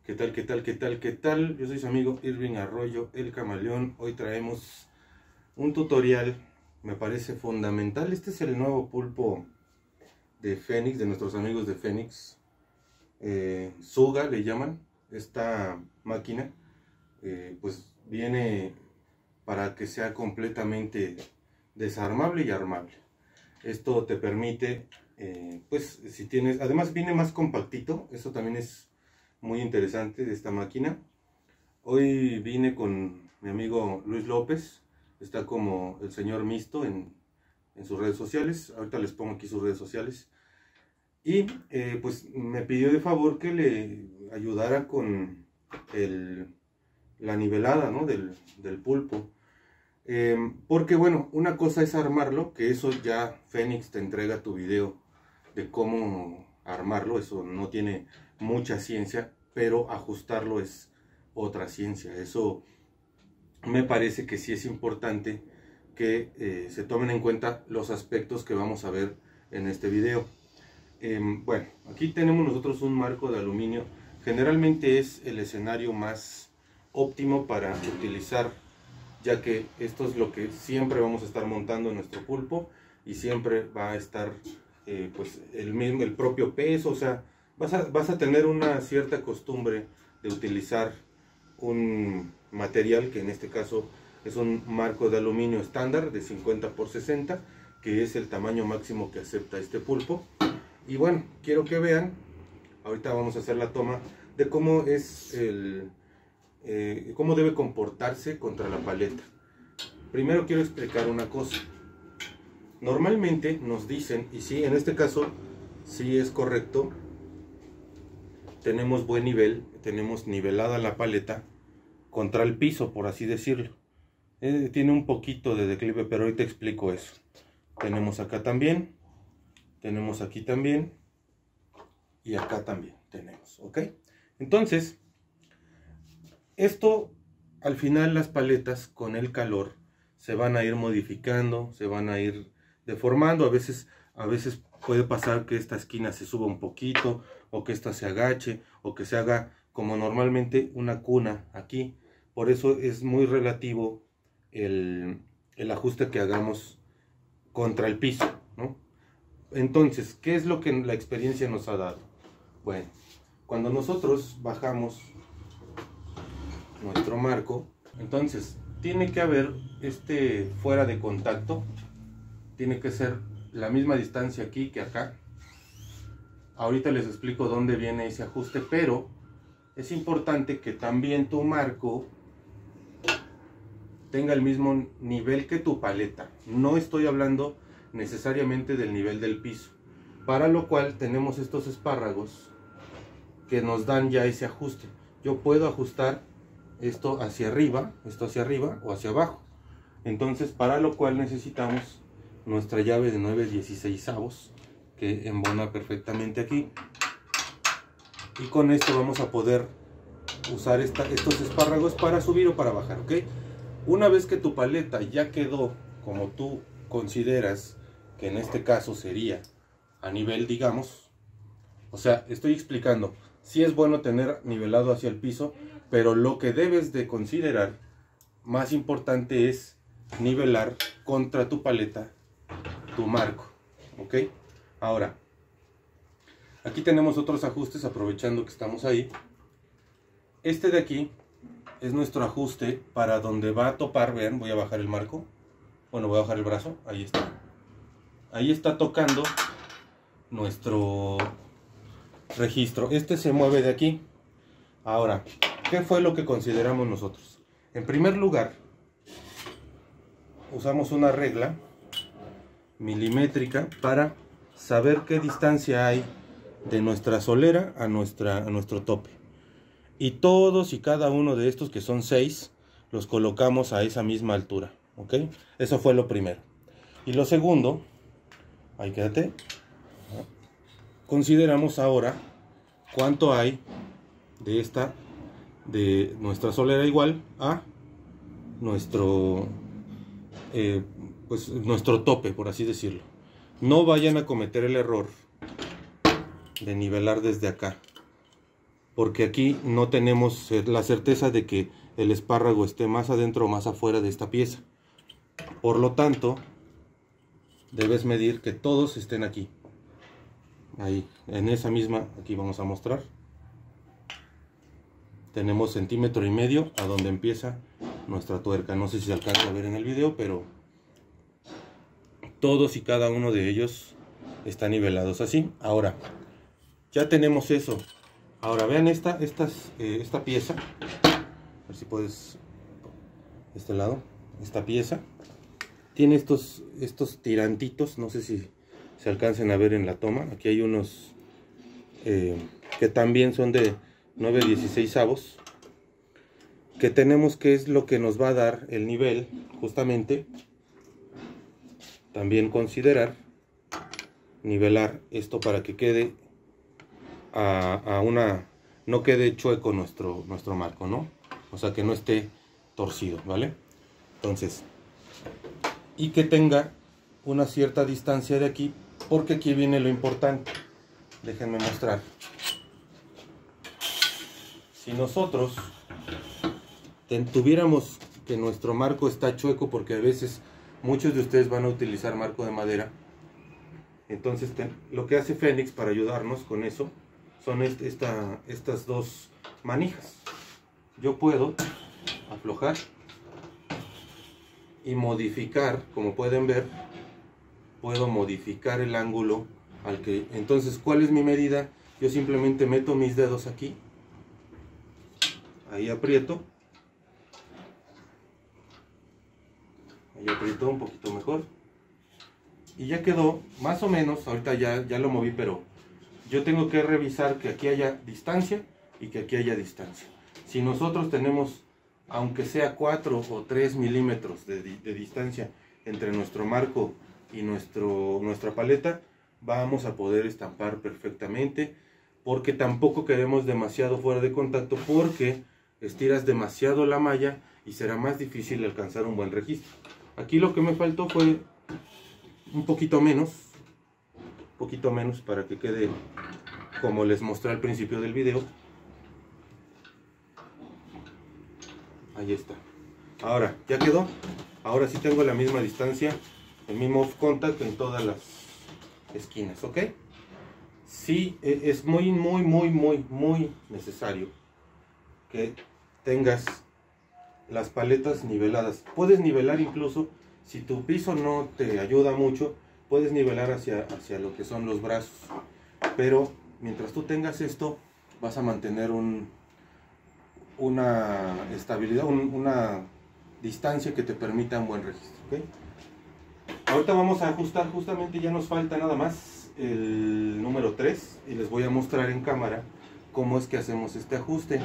¿Qué tal, qué tal, qué tal, qué tal? Yo soy su amigo Irving Arroyo, el Camaleón. Hoy traemos un tutorial, me parece fundamental. Este es el nuevo pulpo de Fénix, de nuestros amigos de Fénix. Suga le llaman. Esta máquina pues viene para que sea completamente desarmable y armable. Esto te permite, pues si tienes, además viene más compactito, eso también es muy interesante de esta máquina. Hoy vine con mi amigo Luis López, está como el señor Misto en sus redes sociales. Ahorita les pongo aquí sus redes sociales. Y pues me pidió de favor que le ayudara con la nivelada, ¿no? del pulpo. Porque bueno, una cosa es armarlo, que eso ya Fénix te entrega tu video de cómo armarlo, eso no tiene mucha ciencia, pero ajustarlo es otra ciencia. Eso me parece que sí es importante que se tomen en cuenta los aspectos que vamos a ver en este video. Bueno, aquí tenemos nosotros un marco de aluminio. Generalmente es el escenario más óptimo para utilizar, ya que esto es lo que siempre vamos a estar montando en nuestro pulpo y siempre va a estar pues el propio peso. O sea, vas a tener una cierta costumbre de utilizar un material que en este caso es un marco de aluminio estándar de 50 por 60, que es el tamaño máximo que acepta este pulpo. Y bueno, quiero que vean, ahorita vamos a hacer la toma de cómo es cómo debe comportarse contra la paleta. Primero quiero explicar una cosa. Normalmente nos dicen, y sí, en este caso sí es correcto, tenemos buen nivel, tenemos nivelada la paleta contra el piso, por así decirlo. Tiene un poquito de declive, pero ahorita explico eso. Tenemos acá también, tenemos aquí también, y acá también tenemos, ¿ok? Entonces, esto, al final las paletas con el calor se van a ir modificando, se van a ir deformando. A veces puede pasar que esta esquina se suba un poquito, o que esta se agache, o que se haga como normalmente una cuna aquí. Por eso es muy relativo el ajuste que hagamos contra el piso, ¿no? Entonces, ¿qué es lo que la experiencia nos ha dado? Bueno, cuando nosotros bajamos nuestro marco, entonces tiene que haber fuera de contacto, tiene que ser la misma distancia aquí que acá. Ahorita les explico dónde viene ese ajuste, pero es importante que también tu marco tenga el mismo nivel que tu paleta. No estoy hablando necesariamente del nivel del piso, para lo cual tenemos estos espárragos que nos dan ya ese ajuste. Yo puedo ajustar esto hacia arriba o hacia abajo. Entonces, para lo cual necesitamos nuestra llave de 9/16, que embona perfectamente aquí. Y con esto vamos a poder usar estos espárragos para subir o para bajar, ¿ok? Una vez que tu paleta ya quedó como tú consideras que en este caso sería a nivel, digamos, o sea, estoy explicando, sí es bueno tener nivelado hacia el piso, pero lo que debes de considerar más importante es nivelar contra tu paleta tu marco, ¿ok? Ahora, aquí tenemos otros ajustes, aprovechando que estamos ahí. Este de aquí es nuestro ajuste para donde va a topar. Vean, voy a bajar el marco, bueno, voy a bajar el brazo, ahí está. Ahí está tocando nuestro registro. Este se mueve de aquí. Ahora, ¿qué fue lo que consideramos nosotros? En primer lugar, usamos una regla milimétrica para saber qué distancia hay de nuestra solera a nuestro tope. Y todos y cada uno de estos, que son 6, los colocamos a esa misma altura, ¿ok? Eso fue lo primero. Y lo segundo, ahí quédate, consideramos ahora cuánto hay de nuestra solera igual a nuestro pues nuestro tope, por así decirlo. No vayan a cometer el error de nivelar desde acá. porque aquí no tenemos la certeza de que el espárrago esté más adentro o más afuera de esta pieza. Por lo tanto, debes medir que todos estén aquí. Ahí, en esa misma, aquí vamos a mostrar. Tenemos 1,5 centímetros a donde empieza nuestra tuerca. No sé si se alcanza a ver en el video, pero todos y cada uno de ellos están nivelados así. Ahora, ya tenemos eso. Ahora vean esta pieza. A ver si puedes, este lado, esta pieza tiene estos tirantitos, no sé si se alcancen a ver en la toma. Aquí hay unos que también son de 9/16, que tenemos, que es lo que nos va a dar el nivel. Justamente también considerar nivelar esto para que quede no quede chueco nuestro marco, ¿no? O sea, que no esté torcido, ¿vale? Entonces, y que tenga una cierta distancia de aquí, porque aquí viene lo importante. Déjenme mostrar. Si nosotros tuviéramos que nuestro marco está chueco, porque a veces muchos de ustedes van a utilizar marco de madera, entonces lo que hace Fénix para ayudarnos con eso son estas dos manijas. Yo puedo aflojar y modificar, como pueden ver, puedo modificar el ángulo al que. Entonces, ¿cuál es mi medida? Yo simplemente meto mis dedos aquí, ahí aprieto un poquito mejor, y ya quedó más o menos. Ahorita ya lo moví, pero yo tengo que revisar que aquí haya distancia y que aquí haya distancia. Si nosotros tenemos, aunque sea 4 o 3 milímetros de distancia entre nuestro marco y nuestra paleta, vamos a poder estampar perfectamente, porque tampoco queremos demasiado fuera de contacto, porque estiras demasiado la malla y será más difícil alcanzar un buen registro. Aquí lo que me faltó fue un poquito menos para que quede como les mostré al principio del video. Ahí está. Ahora ya quedó. Ahora sí tengo la misma distancia, el mismo off contact en todas las esquinas, ¿ok? Sí, es muy necesario que tengas las paletas niveladas. Puedes nivelar incluso, si tu piso no te ayuda mucho, puedes nivelar hacia lo que son los brazos. Pero mientras tú tengas esto, vas a mantener una estabilidad, una distancia que te permita un buen registro, ¿okay? Ahorita vamos a ajustar, justamente ya nos falta nada más el número 3 y les voy a mostrar en cámara cómo es que hacemos este ajuste.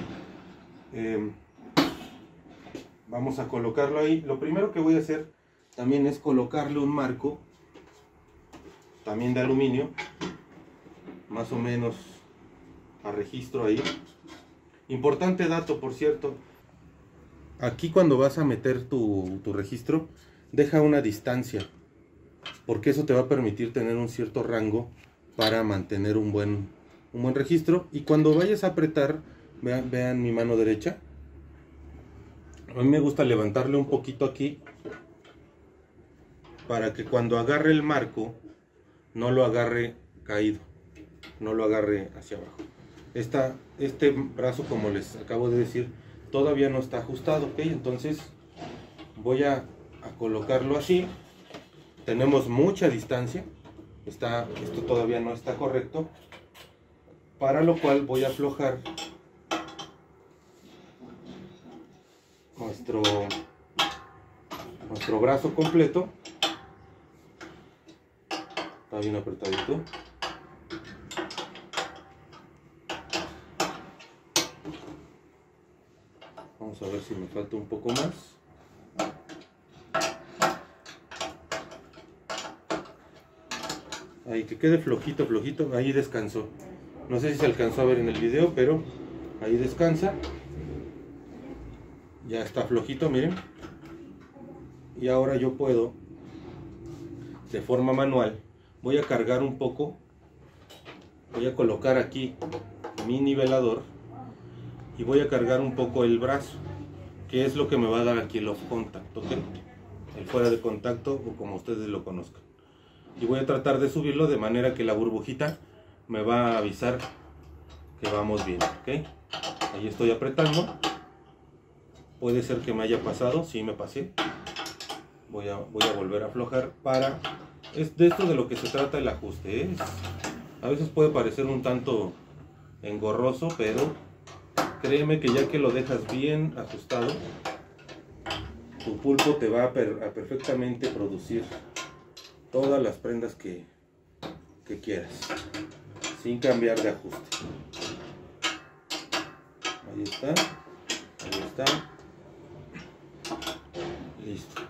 Vamos a colocarlo ahí. Lo primero que voy a hacer también es colocarle un marco, también de aluminio, más o menos a registro ahí. Importante dato, por cierto, aquí cuando vas a meter tu registro, deja una distancia, porque eso te va a permitir tener un cierto rango para mantener un buen registro. Y cuando vayas a apretar, vean mi mano derecha, a mí me gusta levantarle un poquito aquí, para que cuando agarre el marco, no lo agarre caído, no lo agarre hacia abajo. Este brazo, como les acabo de decir, todavía no está ajustado, ¿ok? Entonces voy a colocarlo así. Tenemos mucha distancia, esto todavía no está correcto, para lo cual voy a aflojar nuestro brazo completo. Está bien apretadito. Vamos a ver si me falta un poco más. Ahí, que quede flojito, ahí descansó. No sé si se alcanzó a ver en el video, pero ahí descansa. Ya está flojito, miren. Y ahora yo puedo, de forma manual, voy a cargar un poco, voy a colocar aquí mi nivelador y voy a cargar un poco el brazo, que es lo que me va a dar aquí el off contact, ¿ok? El fuera de contacto, o como ustedes lo conozcan. Y voy a tratar de subirlo de manera que la burbujita me va a avisar que vamos bien, ¿ok? Ahí estoy apretando. Puede ser que me haya pasado, sí me pasé. Voy a volver a aflojar para... Es de esto de lo que se trata el ajuste, ¿eh? A veces puede parecer un tanto engorroso, pero créeme que ya que lo dejas bien ajustado, tu pulpo te va a perfectamente producir todas las prendas que quieras, sin cambiar de ajuste. Ahí está, ahí está. Listo.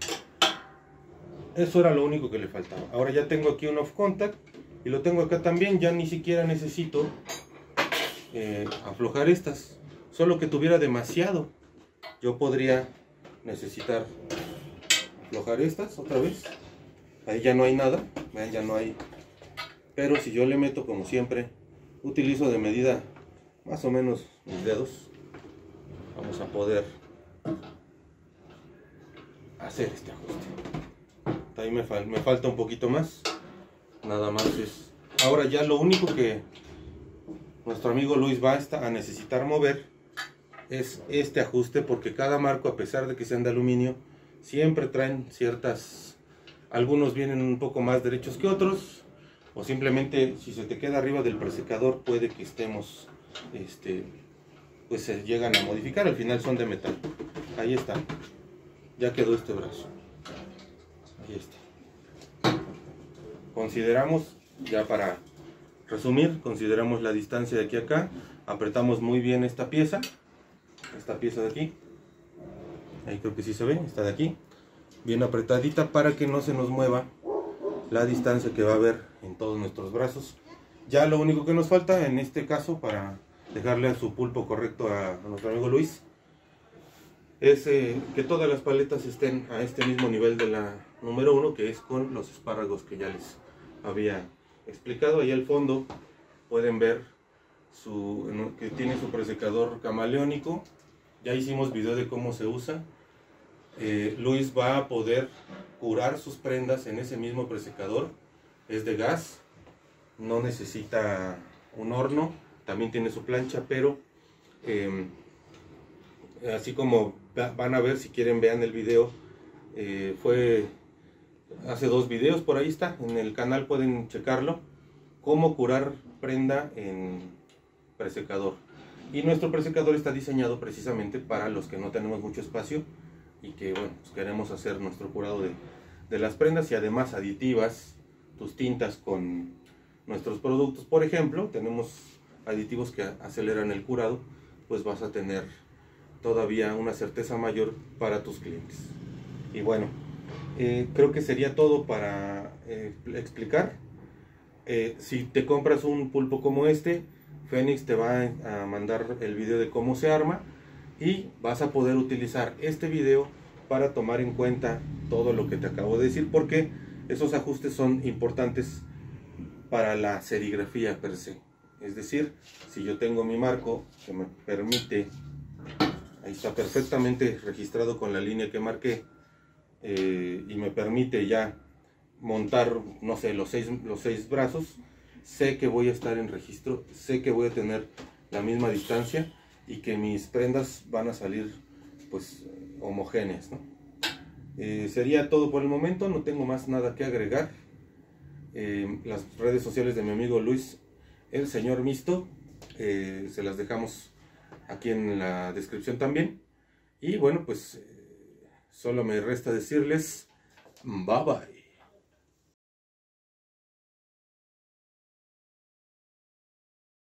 Eso era lo único que le faltaba. Ahora ya tengo aquí un off contact y lo tengo acá también. Ya ni siquiera necesito aflojar estas. Solo que tuviera demasiado, yo podría necesitar aflojar estas otra vez. Ahí ya no hay nada, vean, ya no hay. Pero si yo le meto, como siempre, utilizo de medida más o menos mis dedos, vamos a poder hacer este ajuste. Ahí me falta un poquito más, nada más es. Ahora ya lo único que nuestro amigo Luis va a necesitar mover es este ajuste, porque cada marco, a pesar de que sean de aluminio, siempre traen ciertas, algunos vienen un poco más derechos que otros, o simplemente si se te queda arriba del presecador puede que estemos, pues se llegan a modificar. Al final son de metal. Ahí está, ya quedó este brazo. Ahí está. Consideramos, ya para resumir, consideramos la distancia de aquí a acá. Apretamos muy bien esta pieza de aquí. Ahí creo que sí se ve, está de aquí. Bien apretadita para que no se nos mueva la distancia que va a haber en todos nuestros brazos. Ya lo único que nos falta en este caso, para dejarle a su pulpo correcto a nuestro amigo Luis, es que todas las paletas estén a este mismo nivel de la número 1, que es con los espárragos que ya les había explicado. Ahí al fondo pueden ver que tiene su presecador camaleónico. Ya hicimos video de cómo se usa. Luis va a poder curar sus prendas en ese mismo presecador. Es de gas, no necesita un horno, también tiene su plancha, pero así como van a ver, si quieren vean el video, fue hace 2 videos, por ahí está, en el canal pueden checarlo, cómo curar prenda en presecador. Y nuestro presecador está diseñado precisamente para los que no tenemos mucho espacio y que, bueno, pues queremos hacer nuestro curado de las prendas, y además aditivas tus tintas con nuestros productos. Por ejemplo, tenemos aditivos que aceleran el curado, pues vas a tener todavía una certeza mayor para tus clientes. Y bueno, creo que sería todo para explicar. Si te compras un pulpo como este, Fénix te va a mandar el video de cómo se arma, y vas a poder utilizar este video para tomar en cuenta todo lo que te acabo de decir, porque esos ajustes son importantes para la serigrafía per se. Es decir, si yo tengo mi marco que me permite, ahí está perfectamente registrado con la línea que marqué, y me permite ya montar, no sé, los seis brazos, sé que voy a estar en registro, sé que voy a tener la misma distancia y que mis prendas van a salir pues homogéneas, ¿no? Sería todo por el momento, no tengo más nada que agregar. Las redes sociales de mi amigo Luis, el señor Misto, se las dejamos aquí en la descripción también. Y bueno, pues solo me resta decirles bye bye.